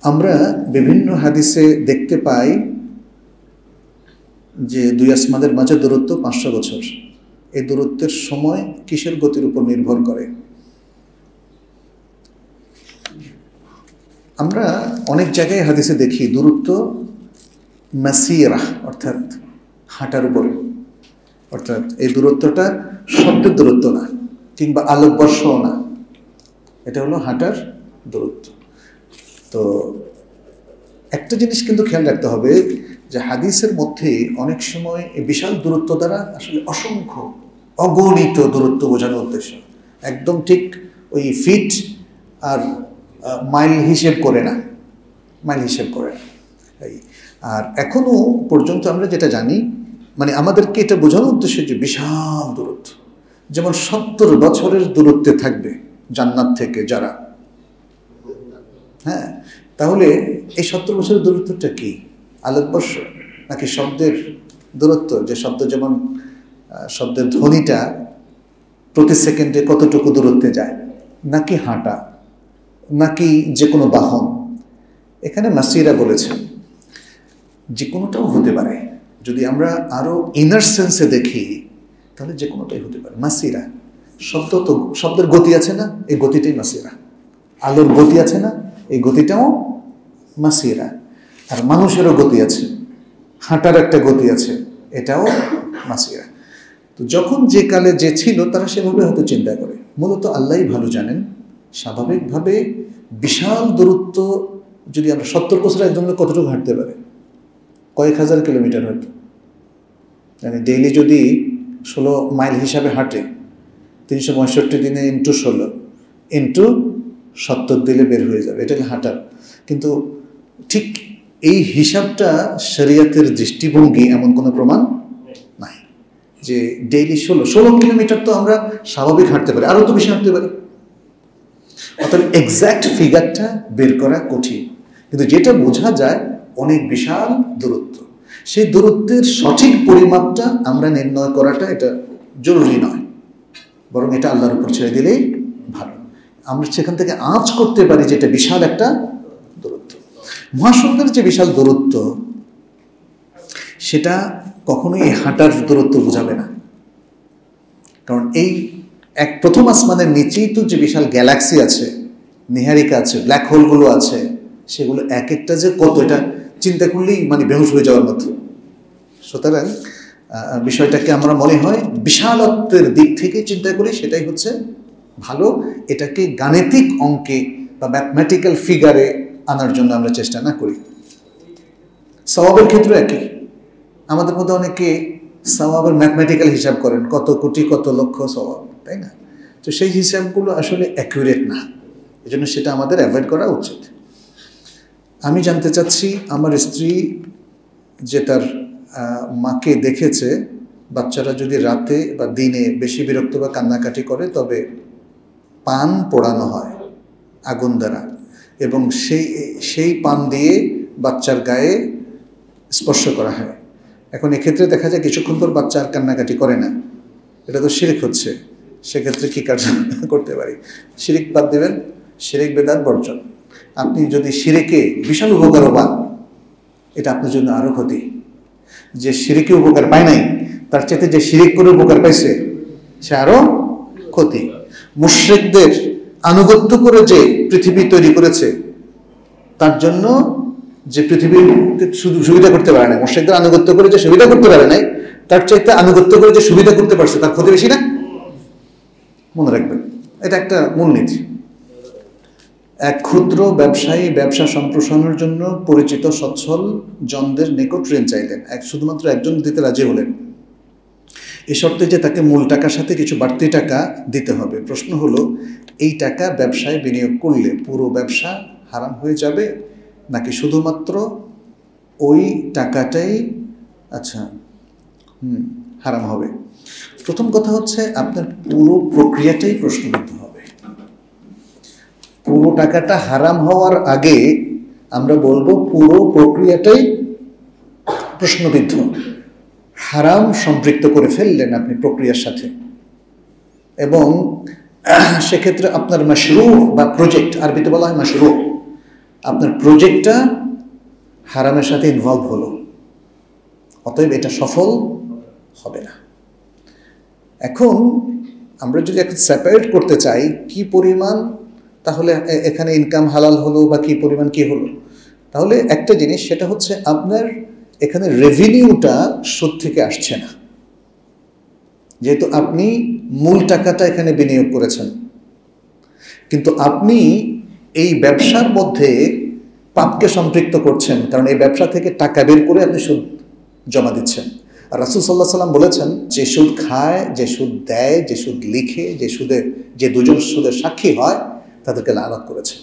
আমরা বিভিন্ন হাদিসে দেখতে পাই যে দুই আসমানের মাঝে দূরত্ব 500 বছর। এই দূরত্বের সময় কিসের গতির উপর নির্ভর করে? আমরা অনেক জায়গায় হাদিসে দেখি দূরত্ব মাসিরা, অর্থাৎ হাঁটার উপরে। অর্থাৎ এই দূরত্বটা শব্দের দূরত্ব না, কিংবা আলোকবর্ষও না, এটা হলো হাঁটার দূরত্ব। তো একটা জিনিস কিন্তু খেয়াল রাখতে হবে যে হাদিসের মধ্যে অনেক সময় এই বিশাল দূরত্ব দ্বারা আসলে অসংখ্য অগণিত দূরত্ব বোঝানোর উদ্দেশ্য, একদম ঠিক ওই ফিট আর মাইল হিসেব করে না, মাইল হিসেব করে না। আর এখনো পর্যন্ত আমরা যেটা জানি, মানে আমাদেরকে এটা বোঝানোর উদ্দেশ্য যে বিশাল দূরত্ব, যেমন 70 বছরের দূরত্বে থাকবে জান্নাত থেকে যারা, হ্যাঁ, তাহলে এই 70 বছরের দূরত্বটা কি? আলোকবর্ষ নাকি শব্দের দূরত্ব? যে শব্দ, যেমন শব্দের ধ্বনিটা প্রতি সেকেন্ডে কতটুকু দূরত্বে যায়, নাকি হাঁটা, নাকি যে কোনো বাহন? এখানে মাসিরা বলেছেন যে কোনোটাও হতে পারে। যদি আমরা আরো ইনার সেন্সে দেখি তাহলে যে কোনোটাই হতে পারে। মাসিরা শব্দ, তো শব্দের গতি আছে না, এই গতিটাই মাসিরা। আলোর গতি আছে না, এই গতিটাও মাসিরা। আর মানুষেরও গতি আছে, হাঁটার একটা গতি আছে, এটাও মাসিরা। তো যখন যে কালে যে ছিল তারা সেভাবে হয়তো চিন্তা করে। মূলত আল্লাহই ভালো জানেন। স্বাভাবিকভাবে বিশাল দূরত্ব যদি আমরা 70 বছর একজন কতটুকু হাঁটতে পারে, কয়েক হাজার কিলোমিটার হয়তো, মানে ডেইলি যদি 16 মাইল হিসাবে হাঁটে, 365 দিনে ইন্টু 16 ইন্টু 70 দিলে বের হয়ে যাবে, এটা হাঁটার। কিন্তু ঠিক এই হিসাবটা শরিয়তের দৃষ্টিভঙ্গি এমন কোনো প্রমাণ নাই যে ডেইলি 16 কিলোমিটার তো আমরা স্বাভাবিক হাঁটতে পারি, আরও তো বেশি হাঁটতে পারি। অর্থাৎ এক্স্যাক্ট ফিগারটা বের করা কঠিন, কিন্তু যেটা বোঝা যায় অনেক বিশাল দূরত্ব। সেই দূরত্বের সঠিক পরিমাপটা আমরা নির্ণয় করাটা এটা জরুরি নয়, বরং এটা আল্লাহর উপর ছেড়ে দিলেই ভালো। আমরা সেখান থেকে আঁচ করতে পারি যে এটা বিশাল একটা দূরত্ব। মহাশূন্যের যে বিশাল দূরত্ব, সেটা কখনোই হাঁটার দূরত্ব বোঝাবে না। কারণ এই প্রথম আসমানের নিচেই তো যে বিশাল গ্যালাক্সি আছে, নীহারিকা আছে, ব্ল্যাক হোলগুলো আছে, সেগুলো এক একটা যে কত, এটা চিন্তা করলেই মানে বেহুশ হয়ে যাওয়ার মতো। সুতরাং বিষয়টাকে আমরা মনে হয় বিশালত্বের দিক থেকে চিন্তা করি, সেটাই হচ্ছে ভালো। এটাকে গাণিতিক অঙ্কে বা ম্যাথমেটিক্যাল ফিগারে আনার জন্য আমরা চেষ্টা না করি। সওয়াবের ক্ষেত্রে একই। আমাদের মধ্যে অনেকে সওয়াবের ম্যাথমেটিক্যাল হিসাব করেন, কত কোটি কত লক্ষ সওয়াব, তাই না? তো সেই হিসাবগুলো আসলে অ্যাকুরেট না, এই জন্য সেটা আমাদের অ্যাভয়েড করা উচিত। আমি জানতে চাচ্ছি, আমার স্ত্রী যে তার মাকে দেখেছে, বাচ্চারা যদি রাতে বা দিনে বেশি বিরক্ত বা কান্নাকাটি করে তবে পান পোড়ানো হয় আগুন দ্বারা, এবং সেই পান দিয়ে বাচ্চার গায়ে স্পর্শ করা হয়। এখন এক্ষেত্রে দেখা যায় কিছুক্ষণ পর বাচ্চা আর কান্নাকাটি করে না, এটা তো শিরিক হচ্ছে। সেক্ষেত্রে কী কাজ করতে পারি? শিরিক বাদ দেবেন, শিরিক বেদাত বর্জন। আপনি যদি শিরিকে বিশাল উপকারও পান, এটা আপনার জন্য আরও ক্ষতি। যে শিরিকে উপকার পায় নাই, তার চাইতে যে শিরিক করে উপকার পাইছে সে আরও ক্ষতি। মুশরিকদের আনুগত্য করে যে পৃথিবী তৈরি করেছে, তার জন্য যে পৃথিবীতে শুধু সুবিধা করতে পারে না, মুশরিকদের আনুগত্য করে যে সুবিধা করতে পারে নাই, তার চাইতে আনুগত্য করে যে সুবিধা করতে পারছে তার ক্ষতি বেশি না? মনে রাখবেন, এটা একটা মূলনীতি। এক ক্ষুদ্র ব্যবসায়ী ব্যবসা সম্প্রসারণের জন্য পরিচিত সচ্ছল জনদের নিকট ঋণ চাইলেন। শুধুমাত্র একজন দিতে রাজি হলেন, এই শর্তে যে তাকে মূল টাকার সাথে কিছু বাড়তি টাকা দিতে হবে। প্রশ্ন হলো, এই টাকা ব্যবসায় বিনিয়োগ করলে পুরো ব্যবসা হারাম হয়ে যাবে, নাকি শুধুমাত্র ওই টাকাটাই হারাম হবে? প্রথম কথা হচ্ছে, আপনার পুরো প্রক্রিয়াটাই প্রশ্নবিদ্ধ হবে। পুরো টাকাটা হারাম হওয়ার আগে আমরা বলবো পুরো প্রক্রিয়াটাই প্রশ্নবিদ্ধ। হারাম সম্পৃক্ত করে ফেললেন আপনি প্রক্রিয়ার সাথে, এবং সেক্ষেত্রে আপনার মাশরু বা প্রজেক্ট, আরবিতে বলা হয় মাশরু, আপনার প্রজেক্টটা হারামের সাথে ইনভলভ হলো, অতএব এটা সফল হবে না। এখন আমরা যদি এখন সেপারেট করতে চাই কি পরিমাণ তাহলে এখানে ইনকাম হালাল হলো বা কি পরিমাণ কি হলো, তাহলে একটা জিনিস সেটা হচ্ছে আপনার এখানে রেভিনিউটা সুদ থেকে আসছে না, যেহেতু আপনি মূল টাকাটা এখানে বিনিয়োগ করেছেন, কিন্তু আপনি এই ব্যবসার মধ্যে পাপকে সম্পৃক্ত করছেন, কারণ এই ব্যবসা থেকে টাকা বের করে আপনি সুদ জমা দিচ্ছেন। আর রাসূল সাল্লাল্লাহু আলাইহি ওয়াসাল্লাম বলেছেন, যে সুদ খায়, যে সুদ দেয়, যে সুদ লিখে, যে দুজন সুদের সাক্ষী হয় তাদেরকে লানত করেছেন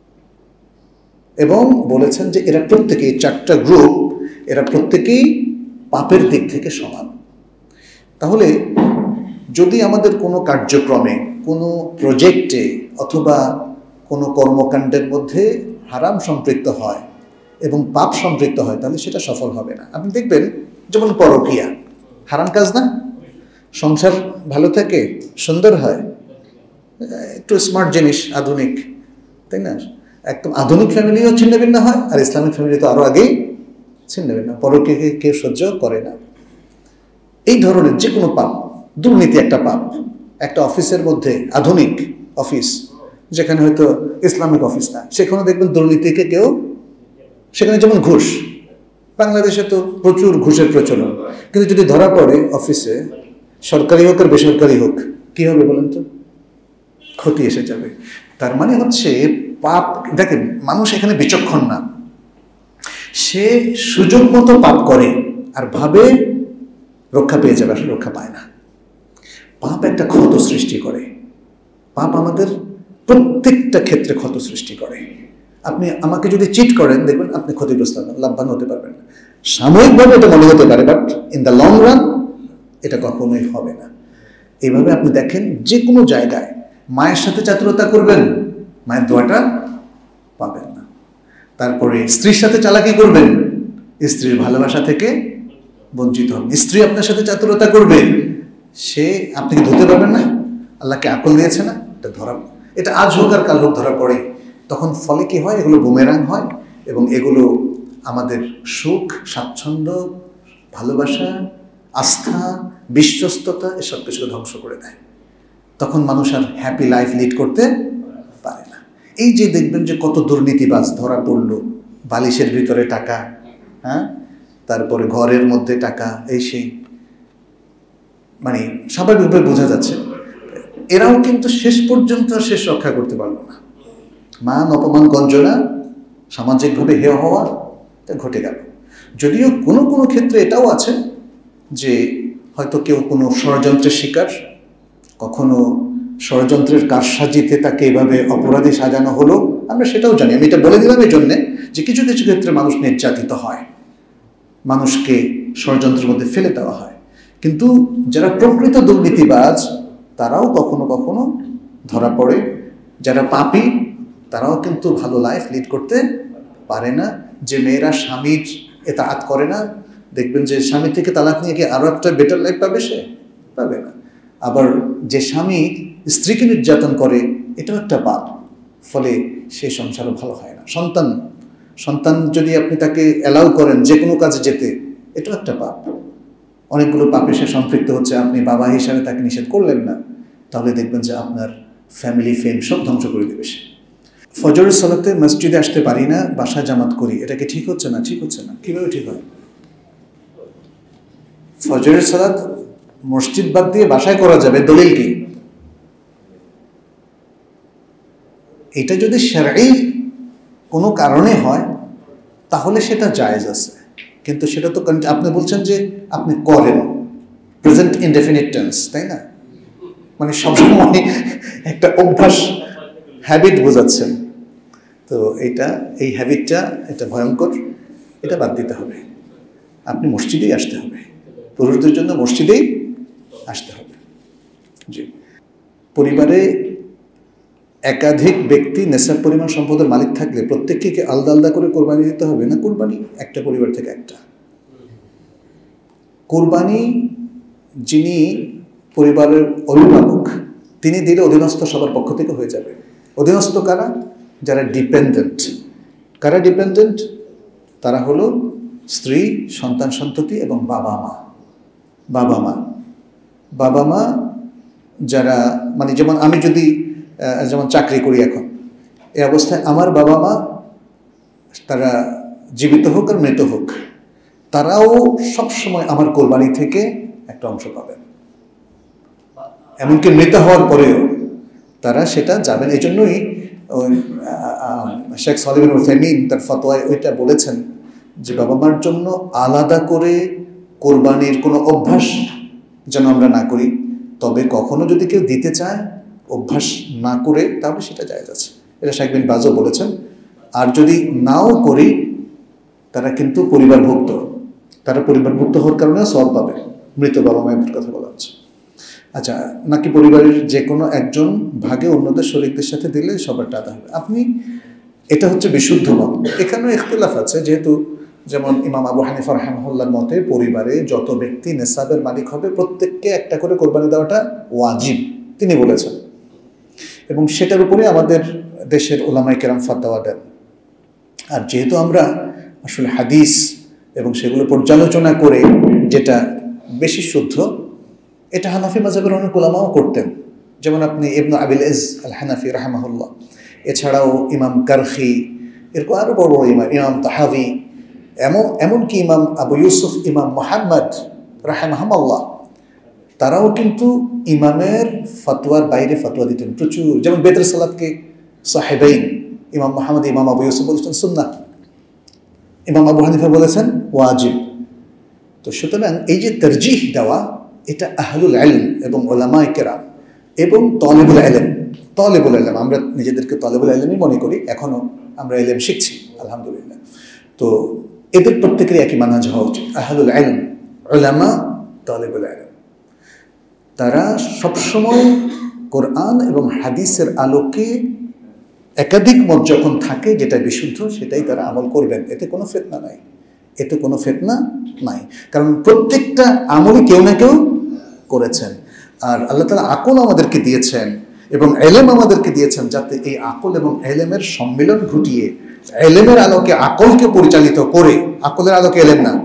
এবং বলেছেন যে এরা প্রত্যেকেই, চারটা গ্রুপ, এরা প্রত্যেকেই পাপের দিক থেকে সমান। তাহলে যদি আমাদের কোনো কার্যক্রমে, কোনো প্রজেক্টে অথবা কোনো কর্মকাণ্ডের মধ্যে হারাম সম্পৃক্ত হয় এবং পাপ সম্পৃক্ত হয়, তাহলে সেটা সফল হবে না। আপনি দেখবেন যেমন পরকীয়া, হারাম কাজ না? সংসার ভালো থাকে, সুন্দর হয়, একটু স্মার্ট জিনিস, আধুনিক, তাই না? একদম আধুনিক ফ্যামিলিও ছিন্ন ভিন্ন হয়, আর ইসলামিক ফ্যামিলি তো আরও আগেই ছিন্ন ভিন্ন। পরকীয়াকে কেউ সহ্য করে না। এই ধরনের যে কোনো পাপ, দুর্নীতি একটা পাপ। একটা অফিসের মধ্যে, আধুনিক অফিস যেখানে হয়তো ইসলামিক অফিস না, সেখানে দেখবেন দুর্নীতিকে কেউ, সেখানে যেমন ঘুষ, বাংলাদেশে তো প্রচুর ঘুষের প্রচলন, কিন্তু যদি ধরা পড়ে অফিসে, সরকারি হোক আর বেসরকারি হোক, কি হবে বলেন তো? ক্ষতি এসে যাবে। তার মানে হচ্ছে পাপ, দেখেন মানুষ এখানে বিচক্ষণ না, সে সুযোগ মতো পাপ করে আর ভাবে রক্ষা পেয়ে যাবে, আসলে রক্ষা পায় না। পাপ একটা ক্ষত সৃষ্টি করে, পাপ আমাদের প্রত্যেকটা ক্ষেত্রে ক্ষত সৃষ্টি করে। আপনি আমাকে যদি চিট করেন, দেখবেন আপনি ক্ষতিগ্রস্ত হবেন, লাভবান হতে পারবেন না। সাময়িকভাবে এটা মনে হতে পারে, but in the long run এটা কখনোই হবে না। এইভাবে আপনি দেখেন যে কোনো জায়গায় মায়ের সাথে চাতুরতা করবেন, মায়ের দোয়াটা পাবেন না। তারপরে স্ত্রীর সাথে চালাকি করবেন, স্ত্রীর ভালোবাসা থেকে বঞ্চিত হবেন। স্ত্রী আপনার সাথে চাতুরতা করবে, সে আপনি কি ধরতে পারবেন না? আল্লাহকে আকল দিয়েছে না, এটা ধরা, এটা আজ হোক আর কাল হোক ধরা পড়ে। তখন ফলে কি হয়, এগুলো বুমেরাং হয় এবং এগুলো আমাদের সুখ, স্বাচ্ছন্দ্য, ভালোবাসা, আস্থা, বিশ্বস্ততা এসব কিছুকে ধ্বংস করে দেয়। তখন মানুষ আর হ্যাপি লাইফ লিড করতে পারে না। এই যে দেখবেন যে কত দুর্নীতিবাজ ধরা পড়লো, বালিশের ভিতরে টাকা, হ্যাঁ, তারপরে ঘরের মধ্যে টাকা, এই সেই, মানে স্বাভাবিকভাবে বোঝা যাচ্ছে এরাও কিন্তু শেষ পর্যন্ত শেষ রক্ষা করতে পারলো না। মান অপমান গঞ্জনা, সামাজিকভাবে হেয় হওয়া, তা ঘটে গেল। যদিও কোনো কোনো ক্ষেত্রে এটাও আছে যে হয়তো কেউ কোনো ষড়যন্ত্রের শিকার, কখনো ষড়যন্ত্রের কারসাজিতে তাকে এভাবে অপরাধী সাজানো হলো, আমরা সেটাও জানি। আমি এটা বলে দিলাম এই জন্যে যে কিছু কিছু ক্ষেত্রে মানুষ নির্যাতিত হয়, মানুষকে ষড়যন্ত্রের মধ্যে ফেলে দেওয়া হয়। কিন্তু যারা প্রকৃত দুর্নীতিবাজ তারাও কখনো কখনো ধরা পড়ে। যারা পাপী তারাও কিন্তু ভালো লাইফ লিড করতে পারে না। যে মেয়েরা স্বামীর এতাআত করে না, দেখবেন যে স্বামী থেকে তালাক নিয়ে কি আরও একটা বেটার লাইফ পাবে, সে পাবে না। আবার যে স্বামী স্ত্রীকে নির্যাতন করে, এটাও একটা পাপ, ফলে সেই সংসারও ভালো হয় না। সন্তান যদি আপনি তাকে অ্যালাউ করেন যে কোনো কাজে যেতে, এটাও একটা পাপ। অনেকগুলো পাপে সে সম্পৃক্ত হচ্ছে, আপনি বাবা হিসাবে তাকে নিষেধ করলেন না, তাহলে দেখবেন যে আপনার ফ্যামিলি ফেম সব ধ্বংস করে দেবে সে। ফজরের সালাতে মসজিদে আসতে পারি না, বাসায় জামাত করি, এটা কি ঠিক হচ্ছে না? ঠিক হচ্ছে না। কীভাবে ঠিক হয়? ফজরের সালাত মসজিদ বাদ দিয়ে বাসায় করা যাবে, দলিল কি? এটা যদি শারঈ কোনো কারণে হয় তাহলে সেটা জায়েজ আছে, কিন্তু সেটা তো আপনি বলছেন যে আপনি করেন, প্রেজেন্ট ইনডেফিনিট টেন্স, তাই না? মানে সবসময় একটা অভ্যাস, হ্যাবিট বোঝাচ্ছেন। তো এই হ্যাবিটটা এটা ভয়ঙ্কর, এটা বাদ দিতে হবে। আপনি মসজিদেই আসতে হবে, পুরুষদের জন্য মসজিদেই আসতে হবে। জি, পরিবারে একাধিক ব্যক্তি নেশাব পরিমাণ সম্পদের মালিক থাকলে প্রত্যেককে আলাদা আলাদা করে কোরবানি দিতে হবে না? কোরবানি একটা পরিবার থেকে একটা। কোরবানি যিনি পরিবারের অভিভাবক তিনি দিলে অধীনস্থ সবার পক্ষ থেকে হয়ে যাবে। অধীনস্থ কারা? যারা ডিপেন্ডেন্ট, কারা ডিপেন্ডেন্ট? তারা হলো স্ত্রী, সন্তান সন্ততি এবং বাবা মা। বাবা মা বাবা মা যারা, মানে যেমন আমি যদি যেমন চাকরি করি এখন, এই অবস্থায় আমার বাবা মা তারা জীবিত হোক আর মৃত হোক, তারাও সবসময় আমার কোরবানি থেকে একটা অংশ পাবেন, এমনকি মৃত হওয়ার পরেও তারা সেটা যাবেন। এই জন্যই শেখ সালেহ বিন উসাইমিন তার ফতোয়ায় ওইটা বলেছেন যে বাবা মার জন্য আলাদা করে কোরবানির কোনো অভ্যাস যেন আমরা না করি, তবে কখনো যদি কেউ দিতে চায় অভ্যাস না করে তাহলে সেটা জায়েজ আছে। এটা শেখ বিন বাজও বলেছেন। আর যদি নাও করি তারা কিন্তু পরিবারভুক্ত, তারা পরিবারভুক্ত হওয়ার কারণে সওয়াব পাবে। মৃত বাবা মায়ের কথা বলা হচ্ছে। আচ্ছা, নাকি পরিবারের যে কোনো একজন ভাগে অন্যদের শরীকদের সাথে দিলে সবারটা আদা হবে? আপনি, এটা হচ্ছে বিশুদ্ধ মত। এখানেও ইখতিলাফ আছে, যেহেতু যেমন ইমাম আবু হানিফা রাহিমাহুল্লাহর মতে পরিবারে যত ব্যক্তি নেসাবের মালিক হবে প্রত্যেককে একটা করে কোরবানি দেওয়াটা ওয়াজিব, তিনি বলেছেন। এবং সেটার উপরে আমাদের দেশের উলামায়ে কেরাম ফাতোয়া দেন। আর যেহেতু আমরা আসলে হাদিস এবং সেগুলো পর্যালোচনা করে যেটা বেশি শুদ্ধ, এটা হানাফি মাযহাবের অনেক উলামাও করতেন। যেমন আপনি ইবনে আবিল ইজ আল হানাফি রাহিমাহুল্লাহ, এছাড়াও ইমাম কারখি, এরকম আরও বড় বড় ইমাম তাহাবি, এমনকি ইমাম আবু ইউসুফ, ইমাম মোহাম্মদ রাহিমাহুল্লাহ, তারাও কিন্তু ইমামের ফতোয়ার বাইরে ফতোয়া দিতেন প্রচুর। যেমন বেতর সালাতকে সাহেবাইন, ইমাম মোহাম্মদ, ইমাম আবু ইউসুফ বলেছেন সুন্নাহ, ইমাম আবু হানিফা বলেছেন ওয়াজিব। তো সুতরাং এই যে তারজিহ দেওয়া, এটা আহলুল ইলম এবং উলামায়ে কেরাম এবং তালিবুল ইলম, আমরা নিজেদেরকে তালিবুল ইলমই মনে করি, এখনও আমরা ইলম শিখছি আলহামদুলিল্লাহ। তো এদের প্রত্যেকেরই একই মানহাজ হওয়া উচিত। আহলুল ইলম, উলামা, তালিবুল ইলম, তারা সবসময় কোরআন এবং হাদিসের আলোকে একাধিক মত যখন থাকে যেটা বিশুদ্ধ সেটাই তারা আমল করবেন। এতে কোনো ফিতনা নাই, এতে কোনো ফিতনা নাই, কারণ প্রত্যেকটা আমলই কেউ না কেউ করেছেন। আর আল্লাহ তাআলা আকল আমাদেরকে দিয়েছেন এবং ইলম আমাদেরকে দিয়েছেন, যাতে এই আকল এবং ইলমের সম্মিলন ঘটিয়ে ইলমের আলোকে আকলকে পরিচালিত করে, আকলের আলোকে ইলম না,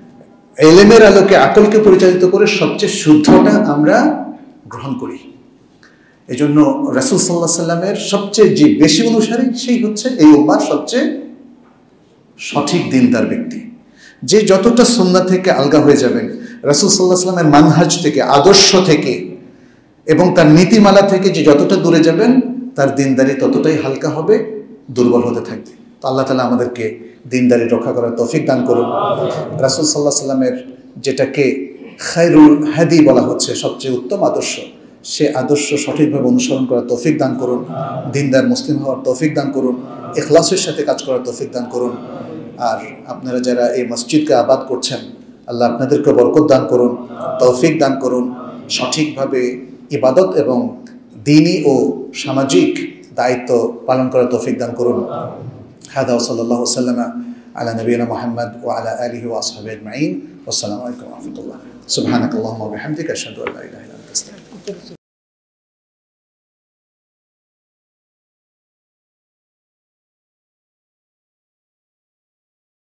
ইলমের আলোকে আকলকে পরিচালিত করে সবচেয়ে শুদ্ধটা আমরা গ্রহণ করি। এই জন্য রাসূল সাল্লাল্লাহু আলাইহি সাল্লামের সবচেয়ে যে বেশি অনুসারী, সেই হচ্ছে এই উম্মার সবচেয়ে সঠিক দিনদার ব্যক্তি। যে যতটা সুন্নাহ থেকে আলগা হয়ে যাবেন, রাসূল সাল্লাল্লাহু আলাইহি সাল্লামের মানহাজ থেকে, আদর্শ থেকে এবং তার নীতিমালা থেকে যে যতটা দূরে যাবেন, তার দিনদারি ততটাই হালকা হবে, দুর্বল হতে থাকবে। তো আল্লাহ তাআলা আমাদেরকে দিনদারি রক্ষা করার তৌফিক দান করুন। রাসূল সাল্লাল্লাহু আলাইহি সাল্লামের যেটাকে খায়রুল হাদি বলা হচ্ছে, সবচেয়ে উত্তম আদর্শ, সে আদর্শ সঠিকভাবে অনুসরণ করার তৌফিক দান করুন। দিনদার মুসলিম হওয়ার তৌফিক দান করুন। ইখলাসের সাথে কাজ করার তৌফিক দান করুন। আর আপনারা যারা এই মসজিদকে আবাদ করছেন, আল্লাহ আপনাদেরকে বরকত দান করুন, তৌফিক দান করুন, সঠিকভাবে ইবাদত এবং দ্বীনি ও সামাজিক দায়িত্ব পালন করার তৌফিক দান করুন। হাদা ওয়া সাল্লাল্লাহু সাল্লামা আলা নবিয়িনা মুহাম্মদ ওয়া আলা আলিহি ওয়া আসহাবিহি আজমাইন। আসসালামু আলাইকুম ওয়া রাহমাতুল্লাহ। সুবহানাকাল্লাহুম্মা ওয়া বিহামদিকা আশহাদু আল্লা ইলাহা ইল্লা আনতা আস্তাগফিরুকা।